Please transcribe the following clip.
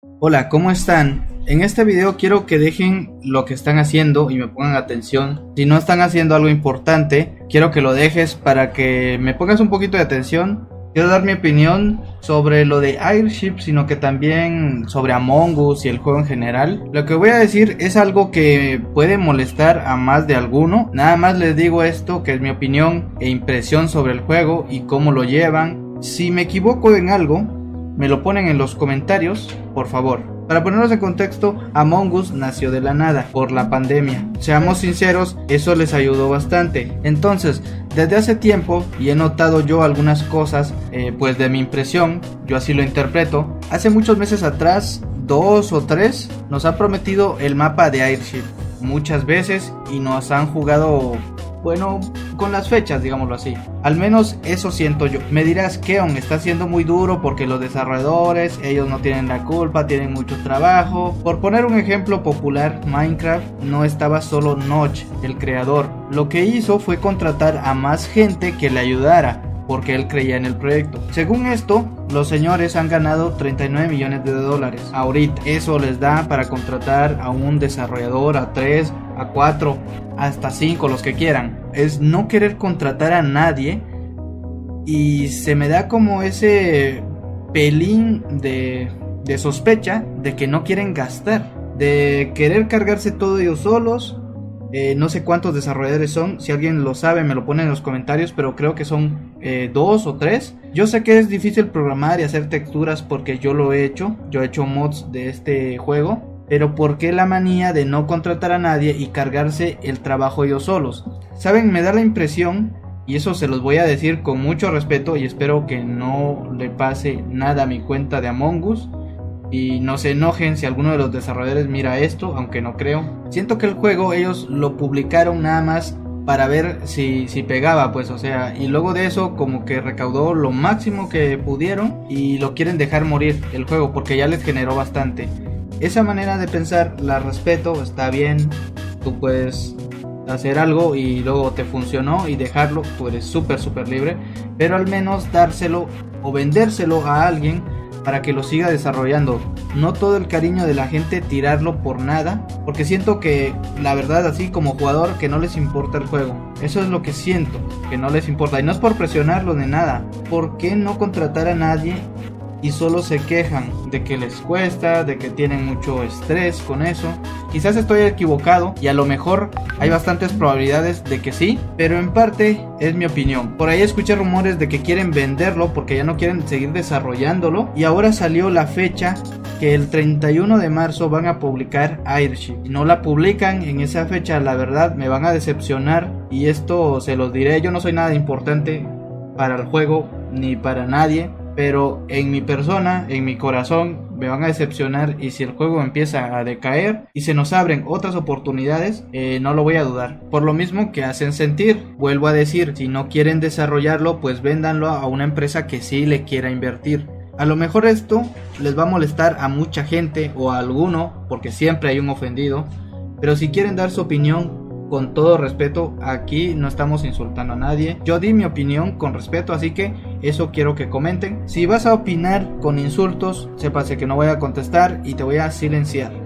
Hola, ¿cómo están? En este video quiero que dejen lo que están haciendo y me pongan atención. Si no están haciendo algo importante, quiero que lo dejes para que me pongas un poquito de atención. Quiero dar mi opinión sobre lo de Airship, sino que también sobre Among Us y el juego en general. Lo que voy a decir es algo que puede molestar a más de alguno. Nada más les digo esto, que es mi opinión e impresión sobre el juego y cómo lo llevan. Si me equivoco en algo, me lo ponen en los comentarios, por favor. Para ponernos en contexto, Among Us nació de la nada, por la pandemia. Seamos sinceros, eso les ayudó bastante. Entonces, desde hace tiempo, y he notado yo algunas cosas, pues de mi impresión, yo así lo interpreto. Hace muchos meses atrás, 2 o 3, nos ha prometido el mapa de Airship muchas veces y nos han jugado, bueno, con las fechas, digámoslo así. Al menos eso siento yo. Me dirás que aún está siendo muy duro porque los desarrolladores, ellos no tienen la culpa, tienen mucho trabajo. Por poner un ejemplo popular, Minecraft no estaba solo Notch, el creador. Lo que hizo fue contratar a más gente que le ayudara, porque él creía en el proyecto. Según esto, los señores han ganado 39 millones de dólares ahorita. Eso les da para contratar a un desarrollador, a 3, a 4, hasta 5, los que quieran. Es no querer contratar a nadie, y se me da como ese pelín de sospecha de que no quieren gastar, de querer cargarse todo ellos solos. No sé cuántos desarrolladores son, si alguien lo sabe me lo pone en los comentarios, pero creo que son 2 o 3. Yo sé que es difícil programar y hacer texturas porque yo lo he hecho, yo he hecho mods de este juego, pero ¿por qué la manía de no contratar a nadie y cargarse el trabajo ellos solos? Saben, me da la impresión, y eso se los voy a decir con mucho respeto y espero que no le pase nada a mi cuenta de Among Us, y no se enojen si alguno de los desarrolladores mira esto, aunque no creo. Siento que el juego ellos lo publicaron nada más para ver si pegaba, pues, o sea, y luego de eso como que recaudó lo máximo que pudieron y lo quieren dejar morir el juego porque ya les generó bastante. Esa manera de pensar la respeto, está bien, tú puedes hacer algo y luego te funcionó y dejarlo, tú eres súper libre, pero al menos dárselo o vendérselo a alguien para que lo siga desarrollando. No todo el cariño de la gente tirarlo por nada, porque siento que la verdad, así como jugador, que no les importa el juego. Eso es lo que siento, que no les importa, y no es por presionarlo de nada. ¿Por qué no contratar a nadie y solo se quejan de que les cuesta, de que tienen mucho estrés con eso? Quizás estoy equivocado y a lo mejor hay bastantes probabilidades de que sí, pero en parte es mi opinión. Por ahí escuché rumores de que quieren venderlo porque ya no quieren seguir desarrollándolo, y ahora salió la fecha que el 31 de marzo van a publicar Airship. Si no la publican en esa fecha, la verdad me van a decepcionar, y esto se los diré, yo no soy nada importante para el juego ni para nadie, pero en mi persona, en mi corazón, me van a decepcionar, y si el juego empieza a decaer y se nos abren otras oportunidades, no lo voy a dudar. Por lo mismo que hacen sentir, vuelvo a decir, si no quieren desarrollarlo, pues véndanlo a una empresa que sí le quiera invertir. A lo mejor esto les va a molestar a mucha gente o a alguno, porque siempre hay un ofendido, pero si quieren dar su opinión, con todo respeto, aquí no estamos insultando a nadie. Yo di mi opinión con respeto, así que eso quiero que comenten. Si vas a opinar con insultos, sépase que no voy a contestar y te voy a silenciar.